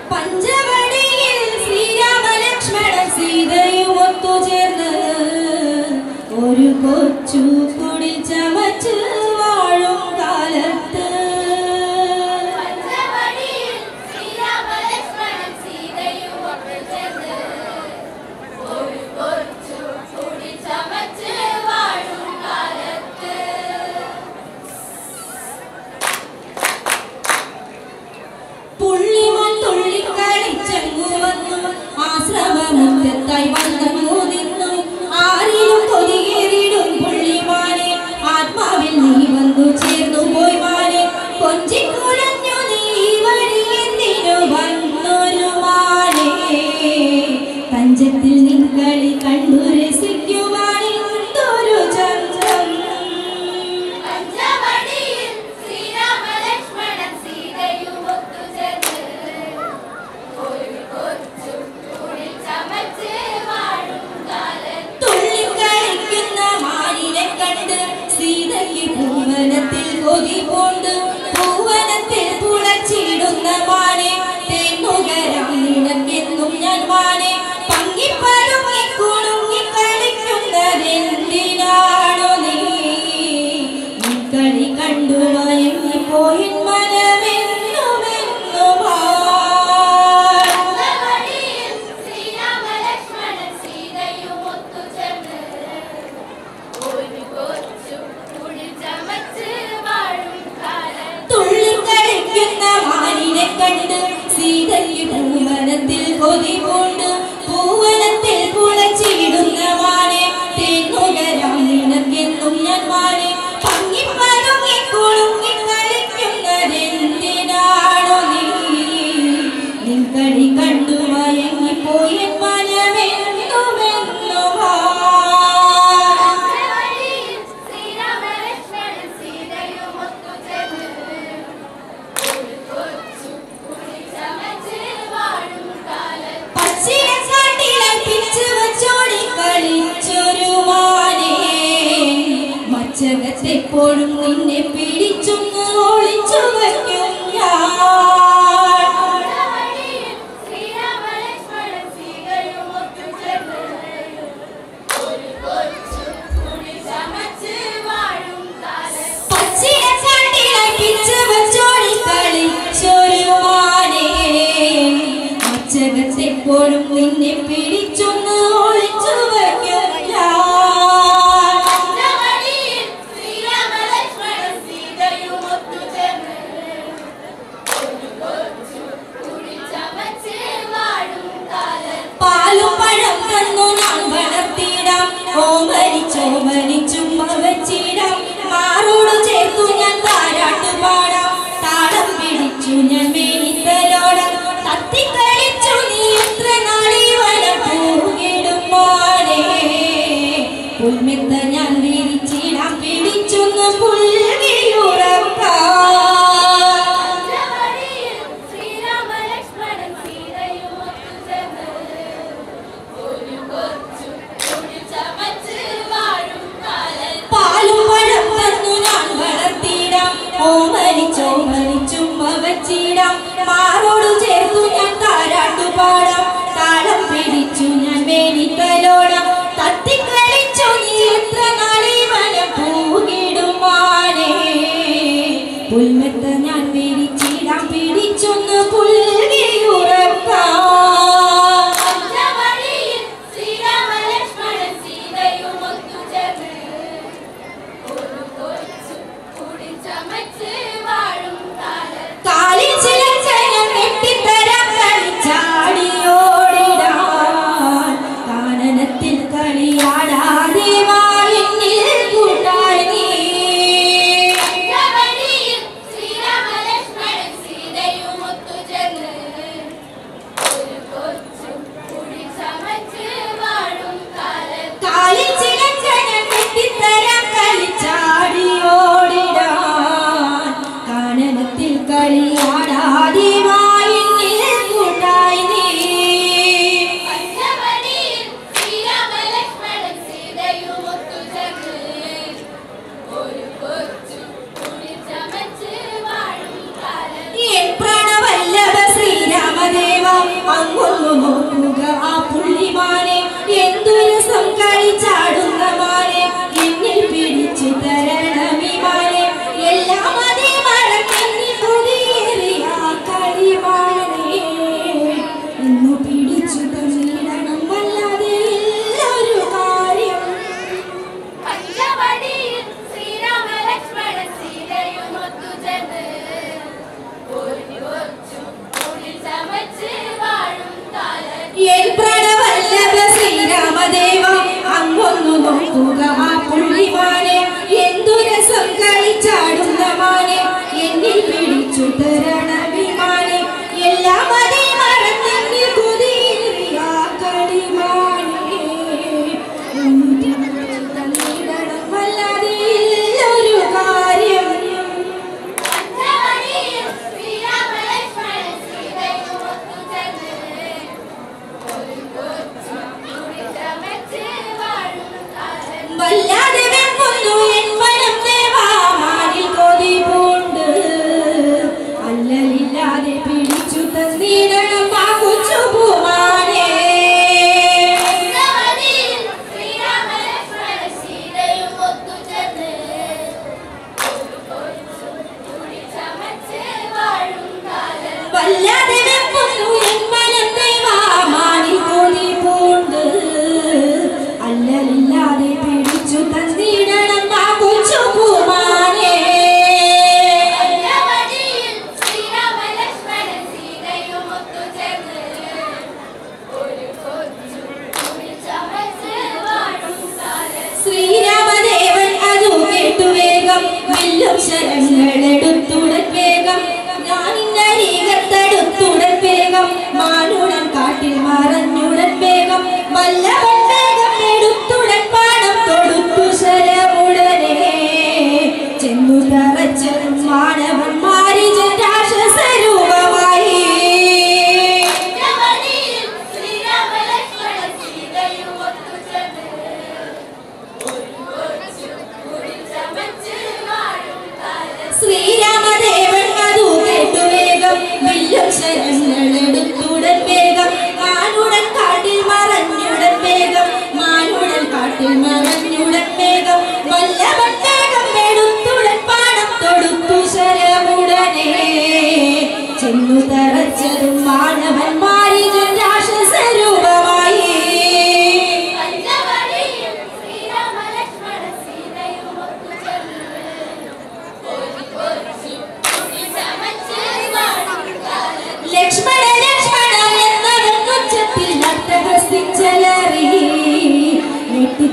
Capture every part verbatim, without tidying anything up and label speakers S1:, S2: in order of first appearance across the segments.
S1: പഞ്ചവടിയിൽ ശ്രീരാമ ലക്ഷ്മണ സീതയും ഒത്തുചേർന്ന് ഒരു കൊച്ചു കുടിൽ ചമച്ച് വാഴും കാലത്ത് ആശ്രമമുറ്റത്തായി വന്നു നിന്നു ആരിലും കൊതിയേറിടും പുള്ളിമാനെ ആത്മാവിൽ നീ വന്നു ചേർന്നു പോയി മാനെ കൊഞ്ചിക്കുഴഞ്ഞു നീ വഴി എന്തിനു വന്നൊരു മാനെ പഞ്ചത്തിൽ നിങ്ങളി കണ്ടു രസിക്കുവാൻ എന്തൊരു ചന്ദ്രം ഭൂവനത്തിൽ കൊതി കൊണ്ട് ഭൂവനത്തിൽ പുളച്ചിടുന്ന മാനെ തേന്നുകരം നിനക്കെന്നും ഞാൻ മാനെ പങ്കിപ്പരുങ്ങി കുടുങ്ങി കളിക്കുന്നതെന്തിനാണോ നീ കളി കണ്ടു മയങ്ങി പോയി മനമെന്നുമെന്നുമാ കണ്ട് സീതയ്ക്ക് ഭൂവനത്തിൽ കൊതി കൊണ്ട് ഭൂവനത്തിൽ പുളച്ചിടുന്ന മാനെ തേന്നുകരം നിനക്കെന്നും ഞാൻ മാനെ പങ്ങിപ്പരുങ്ങി കുളുങ്ങി കളിക്കുന്നതെന്തിനാണോ നീ നിൻ കളി കണ്ടു മയങ്ങിപ്പോയി മനമെന്നുമെന്നുമാ എപ്പോഴും നിന്നെ പിടിച്ചൊന്ന് ഒളിച്ചു വയ്ക്കും എപ്പോഴും നിന്നെ പിടിച്ചൊന്ന് ഒളിച്ചു വയ്ക്കും ഓമനിച്ചോമനിച്ചും അവച്ചിടാം മാറോട് ചേർത്തു ഞാൻ താരാട്ടു പാടാം താളം പിടിച്ചു ഞാൻ മേനിത്തലോടാം തത്തിക്കളിച്ചു നീ എത്ര നാളീ വനം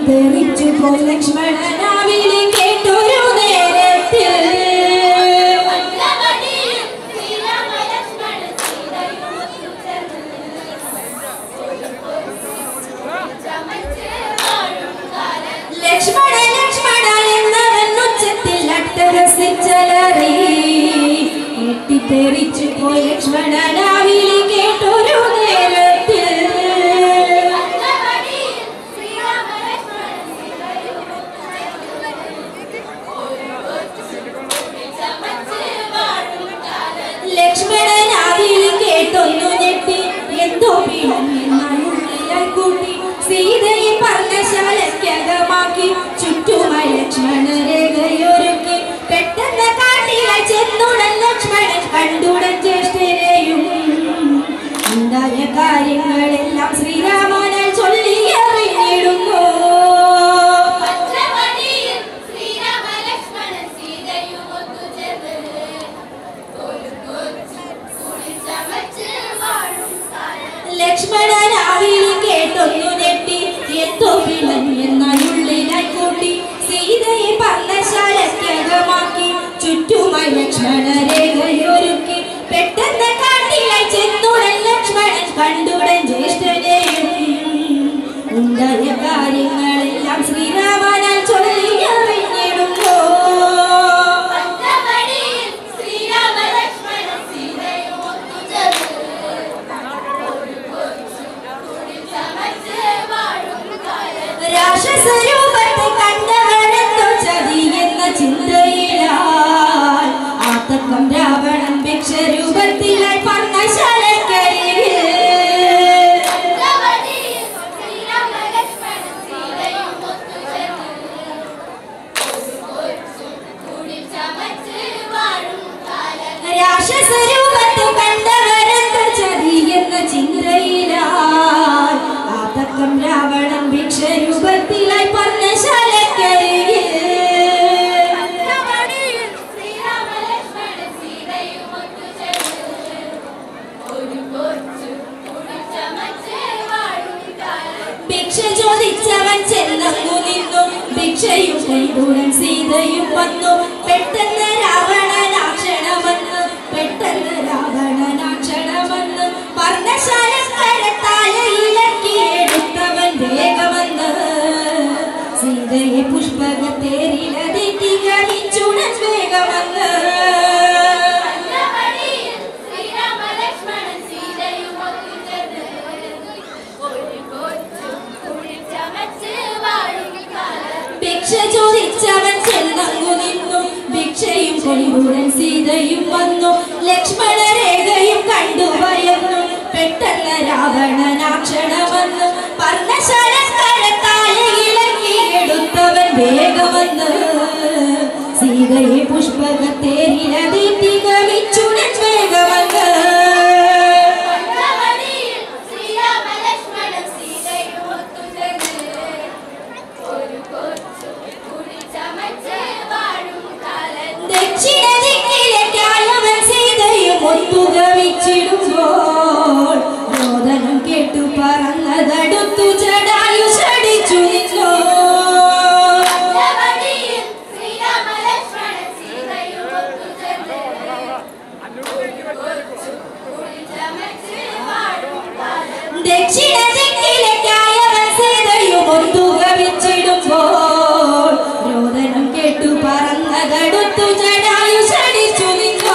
S1: വെട്ടിത്തെറിച്ചു പോയി ലക്ഷ്മണനാവിളി കേട്ടൊരു നേരത്തിൽ ലക്ഷ്മണ ലക്ഷ്മണ എന്നവൻ ഉച്ചത്തിൽ അട്ടഹസിച്ചലറി വെട്ടിത്തെറിച്ചു പോയി ലക്ഷ്മണനാവിളി കേട്ടൊരു നേരത്തിൽ ലക്ഷ്മണനാവിളി കേട്ടൊന്നു ഞെട്ടി എന്തോ പിണങ്ങിനായി കൂട്ടി സീതയെ പർണശാലയ്ക്കകമാക്കി ചുറ്റുമായി ലക്ഷ്മണരേഖയൊരുക്കി പെട്ടെന്ന് കാട്ടിലായി ചെന്നുടൻ ലക്ഷ്മണൻ കണ്ടുടൻ ജ്യേഷ്ഠരെയും ഉണ്ടായ കാര്യങ്ങളെല്ലാം ശ്രീരാമനാൽ ചൊല്ലി അറിഞ്ഞിടുന്നു. ലക്ഷ്മണനാവിളി കേട്ടൊന്നു ഞെട്ടി എന്തോ പിണങ്ങിയെന്നുള്ളിലായി കൂട്ടി സീതയെ പർണശാലയ്ക്കകമാക്കി ചുറ്റുമായി ലക്ഷ്മണരേഖയൊരുക്കി പെട്ടെന്ന് കാട്ടിലായി ചെന്നുടൻ ലക്ഷ്മണൻ കണ്ടുടൻ ജ്യേഷ്ഠനെയും ഉണ്ടായ കാര്യങ്ങളെല്ലാം ശ്രീരാമനാൽ ചൊല്ലി അറിഞ്ഞിടുന്നു. രാക്ഷസരൂപത്തെ കണ്ടവനെന്തോ ചതിയെന്ന ചിന്തയിലാൽ ആതക്കം രാവണൻ ഭിക്ഷരൂപത്തിലായി പർണശാലയ്ക്കരികിൽ രാക്ഷസരൂപത്തെ കണ്ടവനെന്തോ ചതിയെന്ന ചിന്തയിലാൽ ആതക്കം രാവണൻ ഭിക്ഷരൂപത്തിലായി പർണശാലയ്ക്കരികിൽ ഭിക്ഷ ചോദിച്ചവൻ ചെന്നങ്ങു നിന്നു ഭിക്ഷയും കൊണ്ടുടൻ സീതയും വന്നു പെട്ടെന്ന് രാവണനാക്ഷണമെന്ന് പെട്ടെന്ന് രാവണനാക്ഷണമെന്ന് പർണശാലക്കരത്താലയിലക്കി എടുത്തവൻ വേഗമെന്ന് സീതയെ പുഷ്പകത്തേരിലതെത്തി ഗമിച്ചുടൻ വേഗമെന്ന് ഭിക്ഷ ചോദിച്ചവൻ ചെന്നങ്ങു നിന്നു ഭിക്ഷയും കൊണ്ടുടൻ സീതയും വന്നു ലക്ഷ്മണരേഖയും കണ്ടു ഭയന്നു പെട്ടെന്ന് രാവണനാക്ഷണമെന്ന് പർണശാലക്കരത്താലയിലക്കി എടുത്തവൻ വേഗമെന്ന് സീതയെ പുഷ്പകത്തേരിലതെത്തി ഗമിച്ചുടൻ വേഗമെന്ന് ദക്ഷിണ ദിക്കിലേക്കായവൻ സീതയും ഒത്തുഗമിച്ചിടുമ്പോൾ രോദനം കേട്ടു പറന്നതടുത്തു ജടായു ചടിച്ചു നിന്നു. ദക്ഷിണ ദിക്കിലേക്കായവൻ സീതയും ഒത്തുഗമിച്ചിടുമ്പോൾ രോദനം കേട്ടു പറന്നതടുത്തു ജടായു ചടിച്ചു നിന്നു.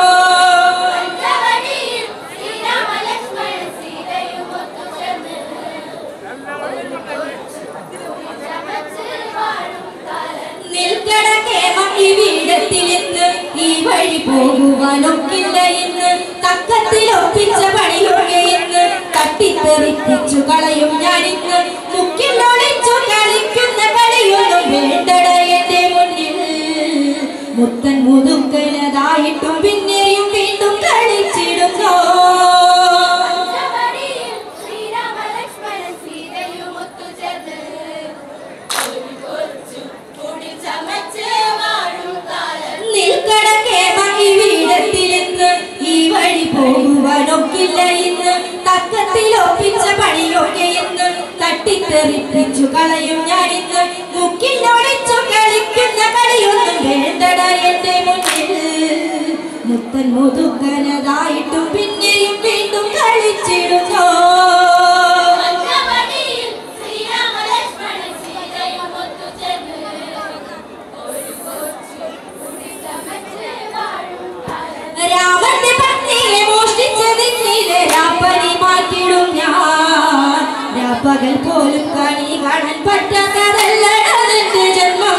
S1: നിൽക്കട കേമം ഈ വീടത്തിലിന്ന് ഈ വഴി പോകുവാനൊക്കില്ല ഇന്ന് തക്കത്തിൽ ഒപ്പിച്ച പണിയൊക്കെയെന്ന് തട്ടിത്തെറിപ്പിച്ചു കളയും ഞാനിന്ന് മുക്കിലൊളിച്ചു കളിക്കുന്ന കളിയൊന്നും വേണ്ടട എന്റെ മുന്നിൽ മുത്തൻ മുതുക്കലതായിട്ടും പിന്നെയും വീണ്ടും കളിച്ചിടുന്നു. നിൽക്കട കേമ ഈ വീടത്തിലിന്ന് ഈ വഴി പോകുവാനൊക്കില്ല ഇന്ന് തക്കത്തിൽ ഒപ്പിച്ച പണിയൊക്കെ ഇന്ന് തട്ടി തെറിപ്പിച്ചു കളയും ഞാനിന്ന് മുക്കിലൊളിച്ചു കളിക്കുന്ന കളിയൊന്നും വേണ്ടട എന്റെ മുന്നിൽ മുത്തൻ മുതുക്കനതായിട്ടും പിന്നെയും വീണ്ടും കളിച്ചിടുന്നോ രാമന്റെ പത്നിയെ മോഷ്ടിച്ചതിന്നിലെ രാപ്പനി മാറ്റിടും ഞാൻ രാപ്പകൽ പോലും കണി കാണാൻ പറ്റാത്തതല്ലട ജന്മം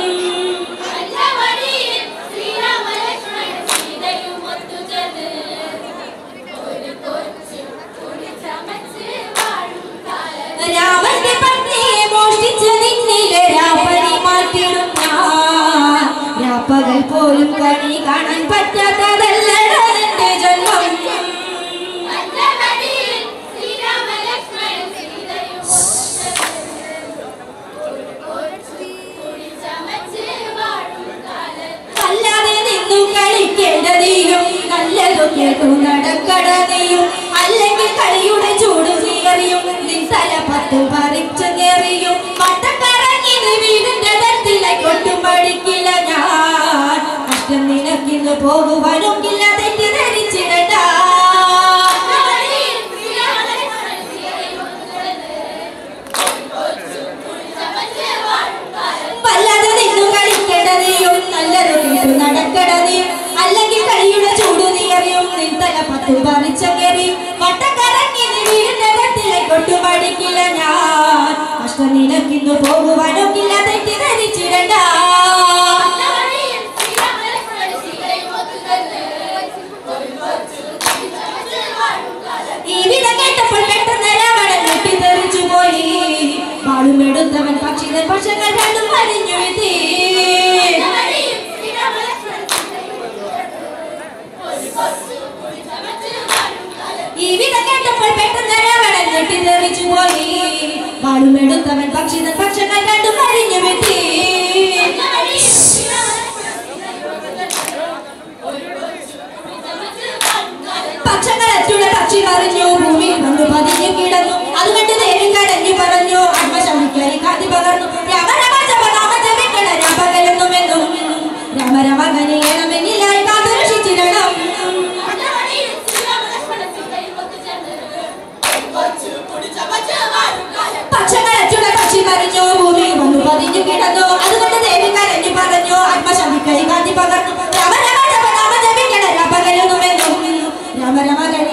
S1: രാമന്റെ പത്നിയെ മോഷ്ടിച്ചതിന്നിലെ രാപ്പനി മാറ്റിടും ഞാൻ രാപ്പകൽ പോലും കണി കാണാൻ പറ്റാത്തതല്ലട എന്റെ ജന്മം അല്ലാതെ നിന്നു കളിക്കേണ്ടതീയും നല്ലതു കേട്ടു നടക്കടതയും അല്ലെങ്കിൽ കളിയുടെ ചൂട് ചീറിയും നിൻ തല പത്തു പറിച്ചു കയറിയും പട്ടക്കറങ്ങി വീടിന്റെ തത്തിലെ കൊട്ടും പഠിക്കില്ല ഞാൻ കഷ്ടം നിനക്കിന്ന് പോകുവാനൊക്കില്ല തെറ്റിദ്ധരിച്ചിടണ്ട വല്ലാതെ നിന്നു കളിക്കേണ്ടതയും നല്ലത് കേട്ടു നടക്കടതയും അല്ലെങ്കിൽ കളിയുടെ ചൂട് നീറിയും നിൻ തല പത്തു പറിച്ച കയറി പട്ടക്കറങ്ങി വീടിന്റെ തത്തിലെ കൊട്ടും പഠിക്കില്ല ഞാൻ കഷ്ടം നിനക്കിന്ന് പോകുവാനൊക്കില്ല തെറ്റിദ്ധരിച്ചിടണ്ട ഈ വിധ കേട്ടപ്പോൾ പെട്ടെന്ന് രാവണൻ ഞെട്ടിത്തെറിച്ചു പോയി വാളുമെടുത്തവൻ പക്ഷിതൻ പക്ഷങ്ങൾ രണ്ടും മരിഞ്ഞു വീഴ്ത്തി ഈ വിധ കേട്ടപ്പോൾ പെട്ടെന്ന് രാവണൻ ഞെട്ടിത്തെറിച്ചു പോയി വാളുമെടുത്തവൻ പക്ഷിതൻ പക്ഷങ്ങൾ രണ്ടും മരിഞ്ഞു വീഴ്ത്തി പക്ഷങ്ങളെത്തുള്ള പക്ഷി മറിഞ്ഞു ഭൂമി കൊണ്ട് പതിഞ്ഞു കിടന്നു അതുകൊണ്ട് ദേവി കടഞ്ഞു പറഞ്ഞു ആത്മശമിക്കരി കാത്തി പകർന്നു രാമരമജപനാമജപിക്കണ രാപകലെന്നുമെന്നും രാമരമകനിയണമെന്നില്ലായി കാത്തുരക്ഷിച്ചിരണം പക്ഷങ്ങളെത്തുള്ള പക്ഷി മറിഞ്ഞു ഭൂമി കൊണ്ട് പതിഞ്ഞു കിടന്നു അതുകൊണ്ട് ദേവി കരഞ്ഞു പറഞ്ഞു ആത്മശമിക്കരി കാത്തി പകർന്നു രാമരമജപനാമജപിക്കണ രാപകലെന്നുമെന്നും രാമരമകൻ